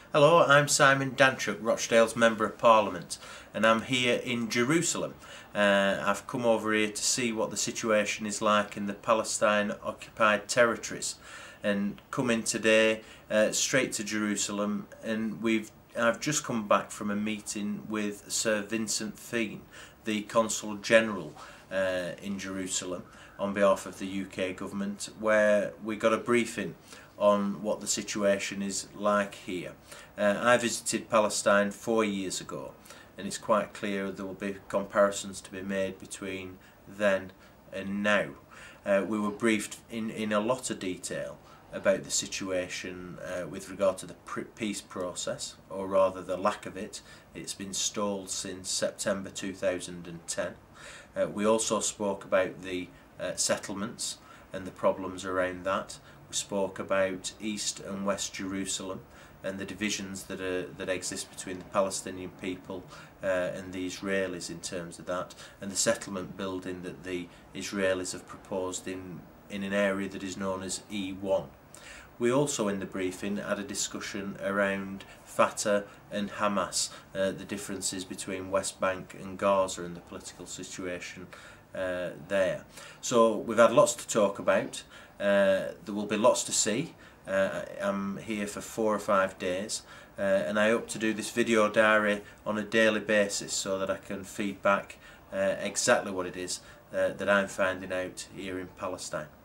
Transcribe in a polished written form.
Hello, I'm Simon Danczuk, Rochdale's Member of Parliament, and I'm here in Jerusalem. I've come over here to see what the situation is like in the Palestine occupied territories, and come in today straight to Jerusalem, and I've just come back from a meeting with Sir Vincent Feen, the Consul General in Jerusalem on behalf of the UK government, where we got a briefing on what the situation is like here. I visited Palestine 4 years ago, and it's quite clear there will be comparisons to be made between then and now. We were briefed in a lot of detail about the situation with regard to the peace process, or rather the lack of it. It's been stalled since September 2010. We also spoke about the settlements and the problems around that. We spoke about East and West Jerusalem and the divisions that exist between the Palestinian people and the Israelis in terms of that, and the settlement building that the Israelis have proposed in an area that is known as E1. We also in the briefing had a discussion around Fatah and Hamas, the differences between West Bank and Gaza and the political situation there. So we've had lots to talk about. There will be lots to see. I'm here for 4 or 5 days, and I hope to do this video diary on a daily basis so that I can feed back exactly what it is that I'm finding out here in Palestine.